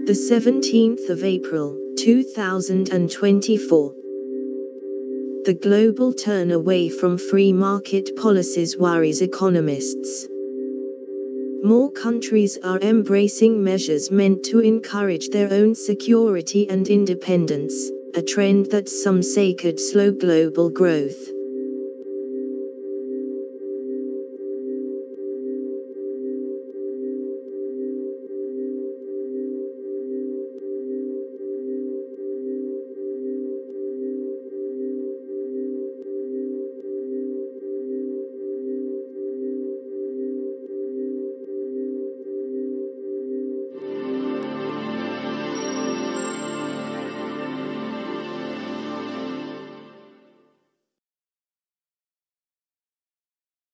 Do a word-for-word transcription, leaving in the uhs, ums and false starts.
the seventeenth of April, two thousand twenty-four. The global turn away from free market policies worries economists. More countries are embracing measures meant to encourage their own security and independence, a trend that some say could slow global growth.